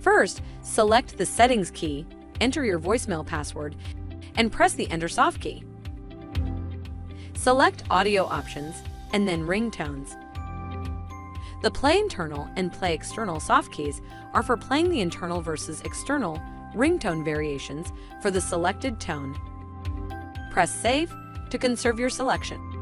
First, select the Settings key, enter your voicemail password, and press the Enter Soft key. Select Audio Options, and then Ringtones. The Play Internal and Play External soft keys are for playing the internal versus external ringtone variations for the selected tone. Press Save to conserve your selection.